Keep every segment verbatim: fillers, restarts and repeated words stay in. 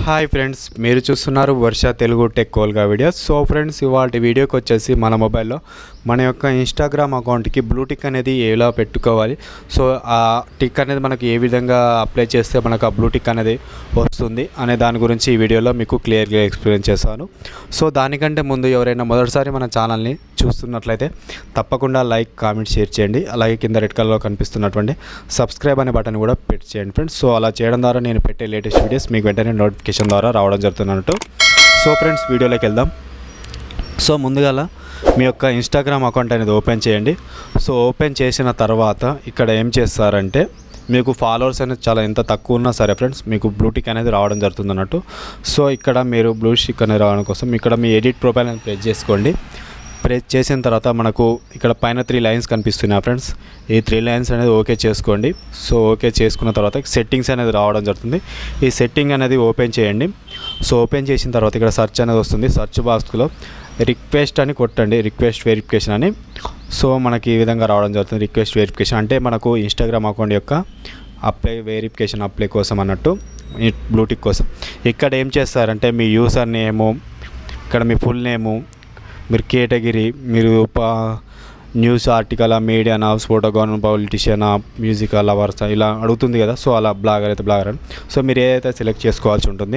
Hi friends, మీరు చూస్తున్నారు Varsha Telugu tech కోల్గా వీడియోస్. సో ఫ్రెండ్స్, ఇవాళ వీడియోకి వచ్చేసి మన మొబైల్లో మన యొక్క ఇన్స్టాగ్రామ్ అకౌంట్కి బ్లూ టిక్ అనేది ఎలా పెట్టుకోవాలి, సో ఆ టిక్ అనేది మనకి ఏ విధంగా అప్లై చేస్తే మనకు ఆ బ్లూ టిక్ అనేది వస్తుంది అనే దాని గురించి ఈ వీడియోలో మీకు క్లియర్గా ఎక్స్ప్లెయిన్ చేస్తాను. సో దానికంటే ముందు ఎవరైనా మొదటిసారి మన ఛానల్ని చూస్తున్నట్లయితే తప్పకుండా లైక్, కామెంట్, షేర్ చేయండి. అలాగే కింద రెడ్ కలర్లో కనిపిస్తున్నటువంటి సబ్స్క్రైబ్ అనే బటన్ కూడా పెట్టి చేయండి ఫ్రెండ్స్. సో అలా చేయడం ద్వారా నేను పెట్టే లేటెస్ట్ వీడియోస్ మీకు వెంటనే నోటిఫికేషన్ ద్వారా రావడం జరుగుతున్నట్టు. సో ఫ్రెండ్స్, వీడియోలోకి వెళ్దాం. సో ముందుగా మీ యొక్క ఇన్స్టాగ్రామ్ అకౌంట్ అనేది ఓపెన్ చేయండి. సో ఓపెన్ చేసిన తర్వాత ఇక్కడ ఏం చేస్తారంటే మీకు ఫాలోవర్స్ అనేది చాలా ఎంత తక్కువ ఉన్నా సరే ఫ్రెండ్స్ మీకు బ్లూ టిక్ అనేది రావడం జరుగుతుంది అన్నట్టు. సో ఇక్కడ మీరు బ్లూ టిక్ అనేది రావడం కోసం ఇక్కడ మీ ఎడిట్ ప్రొఫైల్ అనేది ప్రెస్ చేసుకోండి. ప్రెస్ చేసిన తర్వాత మనకు ఇక్కడ పైన త్రీ లైన్స్ కనిపిస్తున్నాయి ఫ్రెండ్స్. ఈ త్రీ లైన్స్ అనేది ఓకే చేసుకోండి. సో ఓకే చేసుకున్న తర్వాత సెట్టింగ్స్ అనేది రావడం జరుగుతుంది. ఈ సెట్టింగ్ అనేది ఓపెన్ చేయండి. సో ఓపెన్ చేసిన తర్వాత ఇక్కడ సెర్చ్ అనేది వస్తుంది. సెర్చ్ బాక్స్లో రిక్వెస్ట్ అని కొట్టండి, రిక్వెస్ట్ వెరిఫికేషన్ అని. సో మనకి ఈ విధంగా రావడం జరుగుతుంది. రిక్వెస్ట్ వెరిఫికేషన్ అంటే మనకు ఇన్స్టాగ్రామ్ అకౌంట్ యొక్క అప్లై వెరిఫికేషన్ అప్లై కోసం అన్నట్టు, ఈ బ్లూ టిక్ కోసం. ఇక్కడ ఏం చేస్తారంటే మీ యూజర్ నేము, ఇక్కడ మీ ఫుల్ నేము, మీరు కేటగిరీ, మీరు న్యూస్ ఆర్టికల్, మీడియానా, ఫోటోగ్రాఫర్, పొలిటీషియనా, మ్యూజికల్ లవర్స్ ఇలా అడుగుతుంది కదా. సో అలా బ్లాగర్ అయితే బ్లాగర్ అని. సో మీరు ఏదైతే సెలెక్ట్ చేసుకోవాల్సి ఉంటుంది.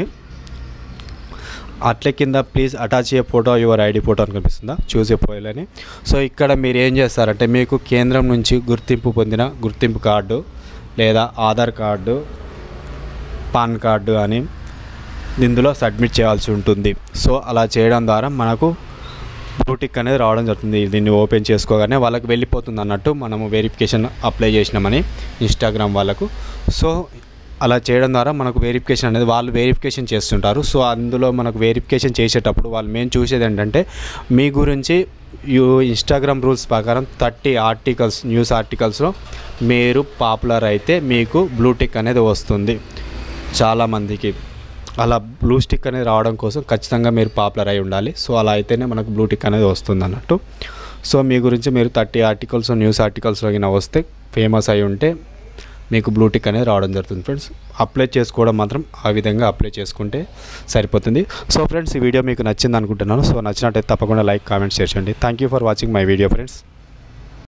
అట్లే కింద please attach a photo your ID photo అని కనిపిస్తుందా, చూస్ ఏ ప్రొఫైల్ అని. సో ఇక్కడ మీరు ఏం చేస్తారంటే మీకు కేంద్రం నుంచి గుర్తింపు పొందిన గుర్తింపు కార్డు లేదా ఆధార్ కార్డు, పాన్ కార్డు అని ఇందులో సబ్మిట్ చేయాల్సి ఉంటుంది. సో అలా చేయడం ద్వారా మనకు బ్లూ టిక్ అనేది రావడం జరుగుతుంది. దీన్ని ఓపెన్ చేసుకోగానే వాళ్ళకి వెళ్ళిపోతుంది అన్నట్టు, మనము వెరిఫికేషన్ అప్లై చేసినామని ఇన్స్టాగ్రామ్ వాళ్ళకు. సో అలా చేయడం ద్వారా మనకు వెరిఫికేషన్ అనేది వాళ్ళు వెరిఫికేషన్ చేస్తుంటారు. సో అందులో మనకు వెరిఫికేషన్ చేసేటప్పుడు వాళ్ళు మేము చూసేది ఏంటంటే మీ గురించి యూ ఇన్స్టాగ్రామ్ రూల్స్ ప్రకారం థర్టీ ఆర్టికల్స్ న్యూస్ ఆర్టికల్స్లో మీరు పాపులర్ అయితే మీకు బ్లూ టిక్ అనేది వస్తుంది. చాలామందికి అలా బ్లూ స్టిక్ అనేది రావడం కోసం ఖచ్చితంగా మీరు పాపులర్ అయి ఉండాలి. సో అలా అయితేనే మనకు బ్లూ టిక్ అనేది వస్తుంది అన్నట్టు. సో మీ గురించి మీరు థర్టీ ఆర్టికల్స్ న్యూస్ ఆర్టికల్స్లో అయినా వస్తే ఫేమస్ అయి ఉంటే మీకు బ్లూ టిక్ అనేది రావడం జరుగుతుంది ఫ్రెండ్స్. అప్లై చేసుకోవడం మాత్రం ఆ విధంగా అప్లై చేసుకుంటే సరిపోతుంది. సో ఫ్రెండ్స్, ఈ వీడియో మీకు నచ్చింది అనుకుంటున్నాను. సో నచ్చినట్టయితే తప్పకుండా లైక్, కామెంట్, షేర్ చేయండి. Thank you for watching my video friends.